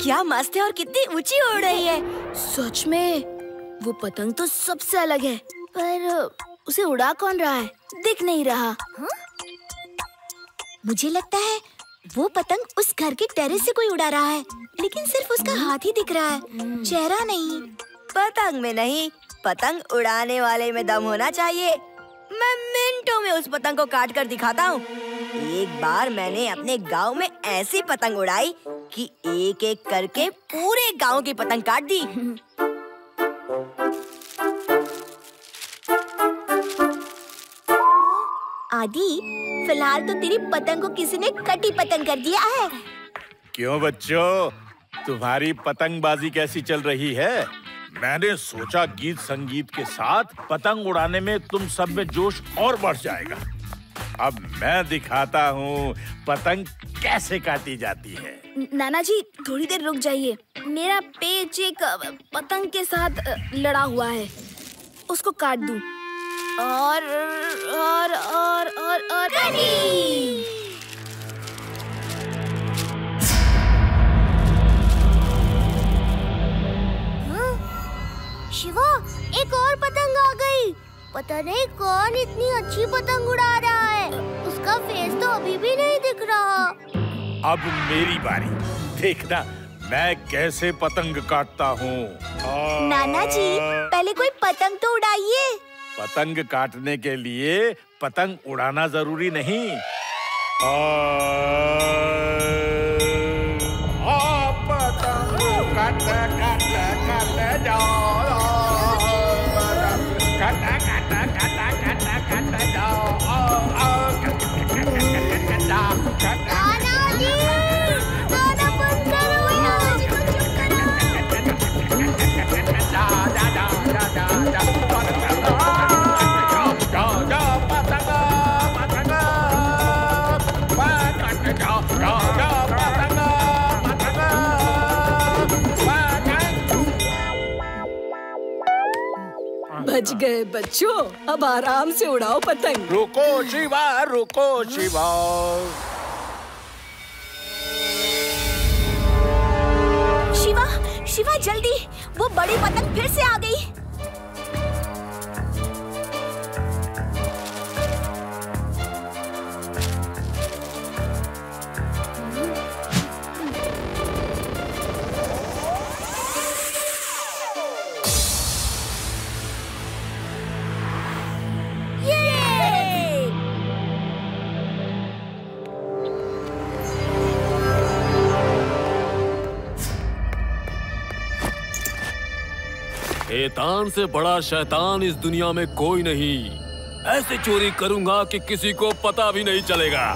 क्या मस्त है और कितनी ऊंची उड़ रही है। सच में वो पतंग तो सबसे अलग है, पर उसे उड़ा कौन रहा है? दिख नहीं रहा। हा? मुझे लगता है वो पतंग उस घर के टेरेस से कोई उड़ा रहा है, लेकिन सिर्फ उसका हाथ ही दिख रहा है, चेहरा नहीं। पतंग में नहीं, पतंग उड़ाने वाले में दम होना चाहिए। मैं मिनटों में उस पतंग को काट कर दिखाता हूँ। एक बार मैंने अपने गांव में ऐसी पतंग उड़ाई कि एक एक करके पूरे गांव की पतंग काट दी। आदि, फिलहाल तो तेरी पतंग को किसी ने कटी पतंग कर दिया है। क्यों बच्चों, तुम्हारी पतंगबाजी कैसी चल रही है? मैंने सोचा गीत संगीत के साथ पतंग उड़ाने में तुम सब में जोश और बढ़ जाएगा। अब मैं दिखाता हूँ पतंग कैसे काटी जाती है। नाना जी, थोड़ी देर रुक जाइए। मेरा पेच एक पतंग के साथ लड़ा हुआ है, उसको काट दूं। और शिवा, एक और पतंग आ गई। पता नहीं कौन इतनी अच्छी पतंग उड़ा रहा है। उसका फेस तो अभी भी नहीं दिख रहा। अब मेरी बारी, देखना मैं कैसे पतंग काटता हूँ। नाना जी, पहले कोई पतंग तो उड़ाइए। पतंग काटने के लिए पतंग उड़ाना जरूरी नहीं। पतंग काटे काटे काटे जाओ, काटे काटे काटे काटे काटे जाओ। नाना जी, नाना बंद करो। नाना जी को चुप बच गए बच्चों, अब आराम से उड़ाओ पतंग। रुको शिवा, रुको शिवा। शिवा, शिवा जल्दी, वो बड़ी पतंग फिर से आ गई। शैतान से बड़ा शैतान इस दुनिया में कोई नहीं। ऐसे चोरी करूंगा कि किसी को पता भी नहीं चलेगा।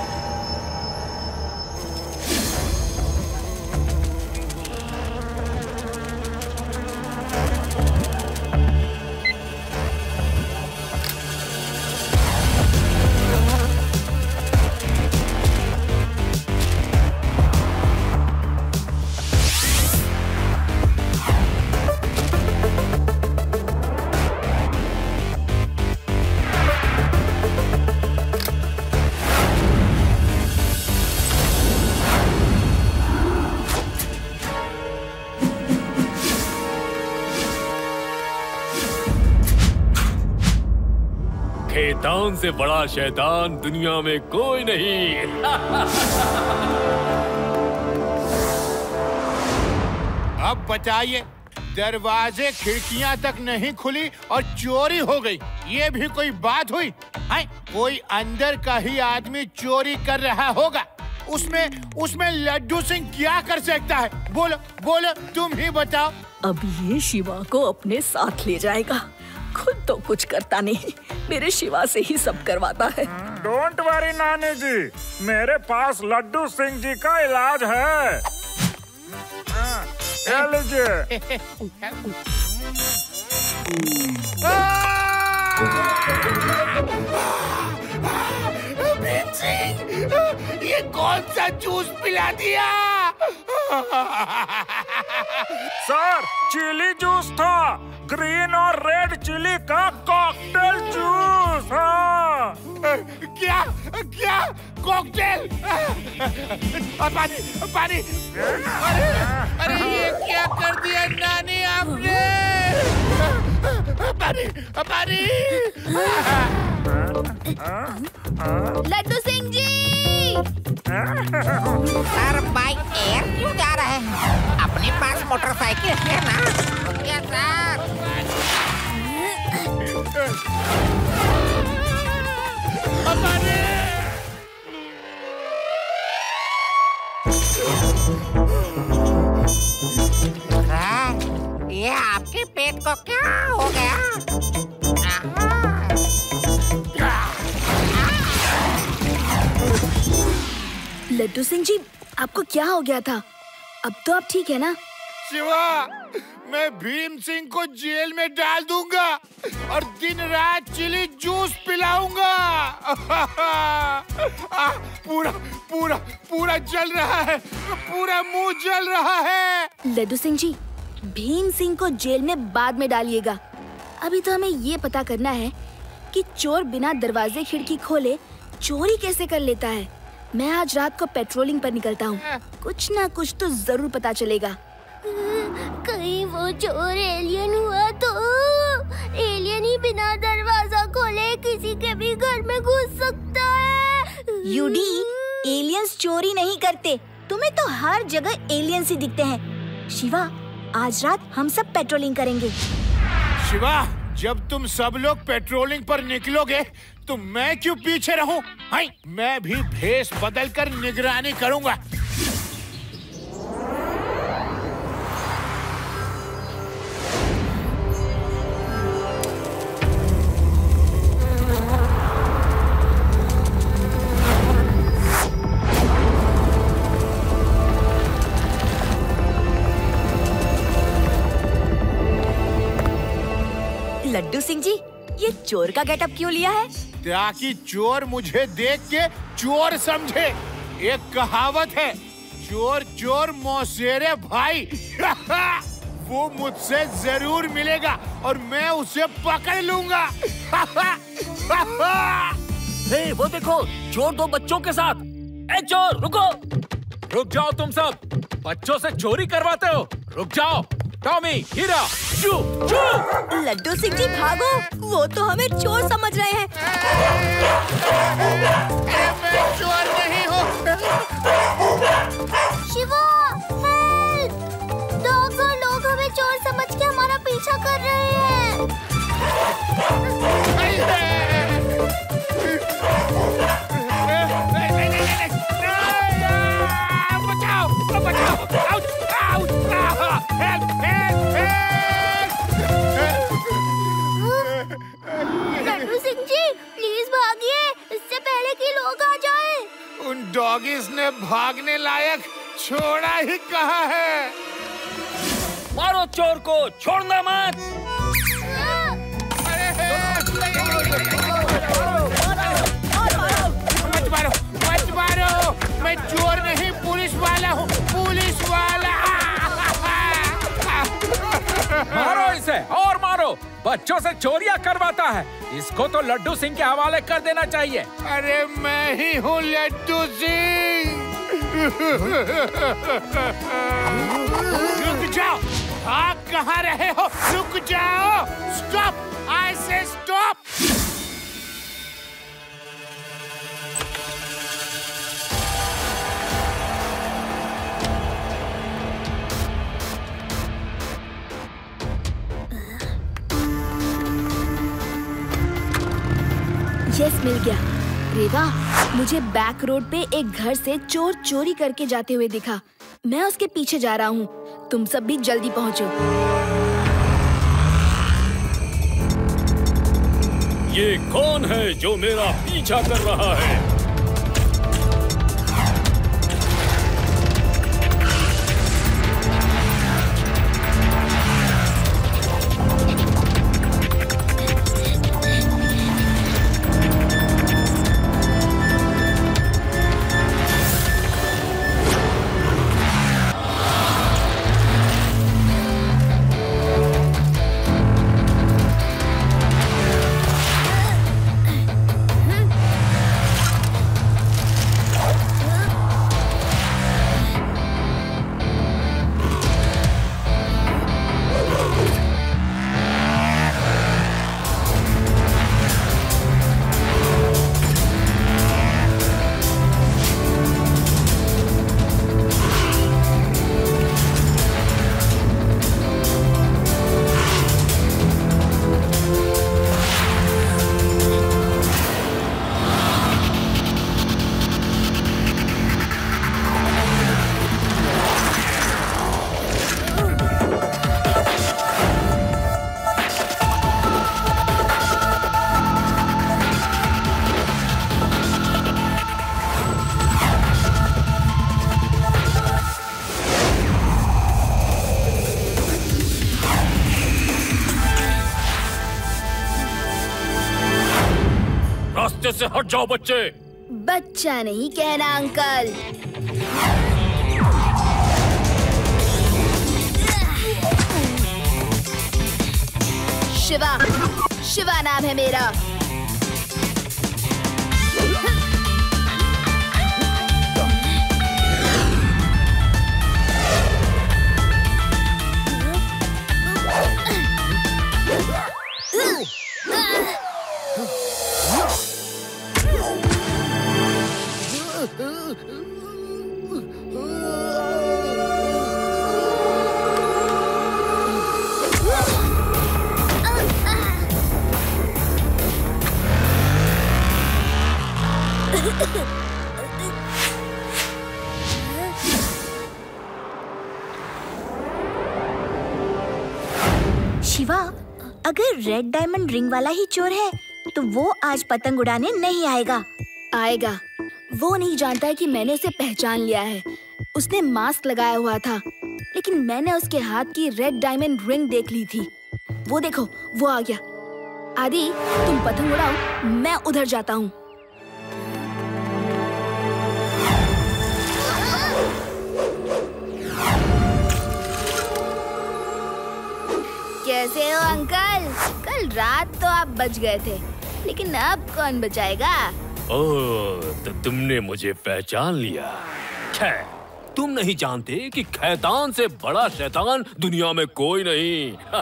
शैतान से बड़ा शैतान दुनिया में कोई नहीं। अब बताइए, दरवाजे खिड़कियां तक नहीं खुली और चोरी हो गई, ये भी कोई बात हुई? है? कोई अंदर का ही आदमी चोरी कर रहा होगा। उसमें लड्डू सिंह क्या कर सकता है? बोलो बोलो, तुम ही बताओ। अब ये शिवा को अपने साथ ले जाएगा। खुद तो कुछ करता नहीं, मेरे शिवा से ही सब करवाता है। डोंट वरी नानी जी, मेरे पास लड्डू सिंह जी का इलाज है। लीजिए। ये कौन सा जूस पिला दिया? सर, चिली जूस था, ग्रीन और रेड चिली का कॉकटेल जूस। हाँ। क्या क्या कॉकटेल? पानी पानी। अरे अरे ये क्या कर दिया नानी आपने? पानी पानी। Laddu Singh ji, sir bike air क्यों जा रहे हैं? अपने पास मोटरसाइकिल है ना? क्या सर? सर, ये आपके पेट को क्या हो गया? लड्डू सिंह जी, आपको क्या हो गया था? अब तो आप ठीक है ना? शिवा, मैं भीम सिंह को जेल में डाल दूंगा और दिन रात चिली जूस पिलाऊंगा। पूरा पूरा पूरा जल रहा है, पूरा मुंह जल रहा है। लड्डू सिंह जी, भीम सिंह को जेल में बाद में डालिएगा। अभी तो हमें ये पता करना है कि चोर बिना दरवाजे खिड़की खोले चोरी कैसे कर लेता है। मैं आज रात को पेट्रोलिंग पर निकलता हूँ, कुछ ना कुछ तो जरूर पता चलेगा। कहीं वो चोर एलियन हुआ तो? एलियन ही बिना दरवाजा खोले किसी के भी घर में घुस सकता है। यूडी, एलियंस चोरी नहीं करते। तुम्हें तो हर जगह एलियंस ही दिखते हैं। शिवा, आज रात हम सब पेट्रोलिंग करेंगे। शिवा, जब तुम सब लोग पेट्रोलिंग पर निकलोगे तो मैं क्यों पीछे रहूं? हाय, मैं भी भेष बदलकर निगरानी करूंगा। लड्डू सिंह जी, ये चोर का गेटअप क्यों लिया है? ताकि चोर मुझे देख के चोर समझे। एक कहावत है, चोर चोर मौसेरे भाई। वो मुझसे जरूर मिलेगा और मैं उसे पकड़ लूंगा। हे, वो देखो, चोर दो बच्चों के साथ। ए चोर, रुको! रुक जाओ तुम सब! बच्चों से चोरी करवाते हो? रुक जाओ! Tommy, Heera, shoo, shoo! Laddu Singh ji भागो, वो तो हमें चोर समझ रहे हैं। मैं चोर नहीं हूँ। शिवा, हेल्प! डॉग और लोग हमें चोर समझ के हमारा पीछा कर रहे हैं। बचाओ, बचाओ! Out, out! Help, help, Laddu Singh ji, please भागिए, इससे पहले कि लोग आ जाएं। उन डॉगीज ने भागने लायक छोड़ा ही कहा है। मारो चोर को, छोड़ना मत! मत मारो, मत मारो! मैं चोर नहीं, पुलिस वाला हूँ, पुलिस वाला। मारो इसे और मारो! बच्चों से चोरियां करवाता है। इसको तो लड्डू सिंह के हवाले कर देना चाहिए। अरे मैं ही हूँ लड्डू सिंह। रुक जाओ! आप कहाँ रहे हो? रुक जाओ! स्टॉप! आई से स्टॉप! यस, मिल गया। रेवा, मुझे बैक रोड पे एक घर से चोर चोरी करके जाते हुए दिखा। मैं उसके पीछे जा रहा हूँ। तुम सब भी जल्दी पहुँचो। ये कौन है जो मेरा पीछा कर रहा है? रास्ते से हट जाओ बच्चे। बच्चा नहीं कहना अंकल। शिवा, शिवा नाम है मेरा। शिवा, अगर रेड डायमंड रिंग वाला ही चोर है तो वो आज पतंग उड़ाने नहीं आएगा। आएगा। वो नहीं जानता है कि मैंने उसे पहचान लिया है। उसने मास्क लगाया हुआ था, लेकिन मैंने उसके हाथ की रेड डायमंड रिंग देख ली थी। वो देखो, वो आ गया। आदि, तुम पतंग उड़ाओ, मैं उधर जाता हूँ। कैसे हो अंकल? कल रात तो आप बच गए थे, लेकिन अब कौन बचाएगा? ओह, तो तुमने मुझे पहचान लिया। खैर, तुम नहीं जानते कि खैतान से बड़ा शैतान दुनिया में कोई नहीं।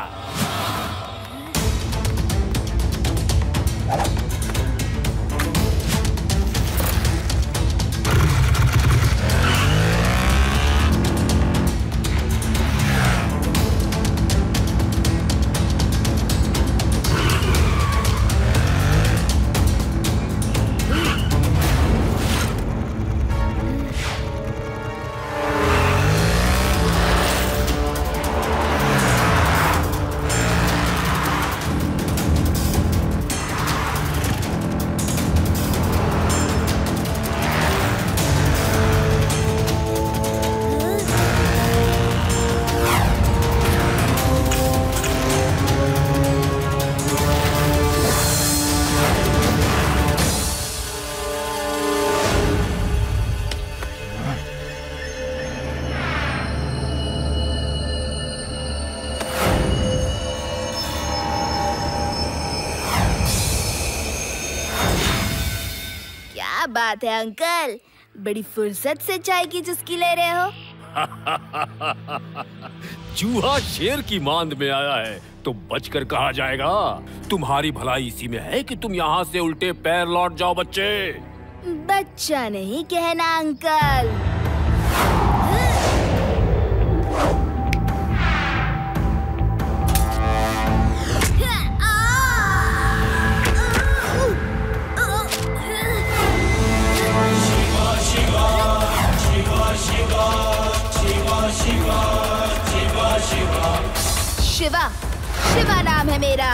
बात है अंकल, बड़ी फुर्सत से चाय की चुस्की ले रहे हो। चूहा शेर की मांद में आया है तो बचकर कहा जाएगा। तुम्हारी भलाई इसी में है कि तुम यहाँ से उल्टे पैर लौट जाओ बच्चे। बच्चा नहीं कहना अंकल। शिवा, शिवा नाम है मेरा।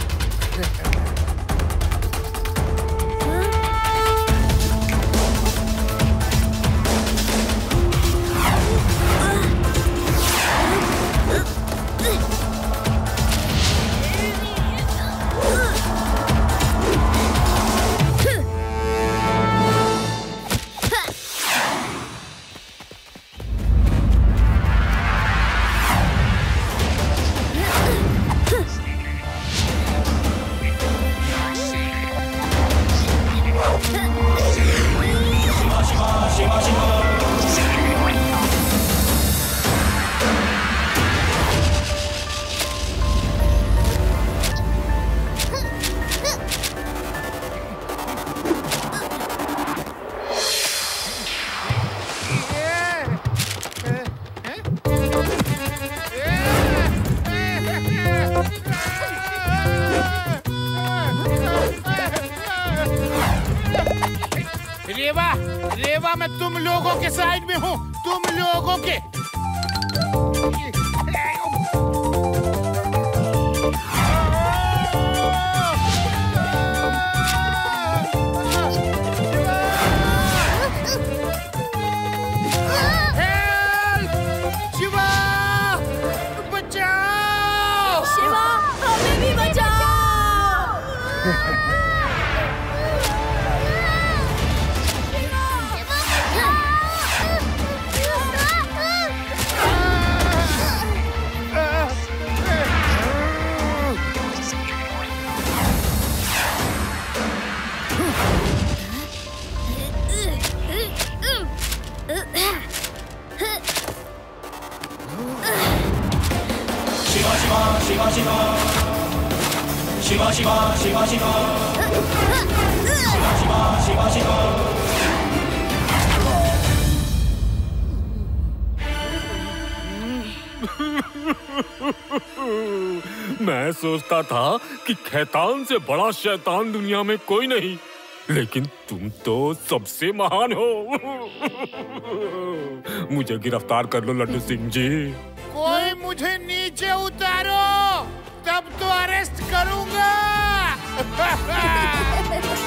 रेवा, रेवा, मैं तुम लोगों के साइड में हूँ, तुम लोगों के। हेल्प! शिवा! बचाओ! शिवा, हमें भी बचाओ! मैं सोचता था कि खैतान से बड़ा शैतान दुनिया में कोई नहीं, लेकिन तुम तो सबसे महान हो। मुझे गिरफ्तार कर लो लड्डू सिंह जी। कोई मुझे नीचे उतारो, तब तो अरेस्ट करूंगा।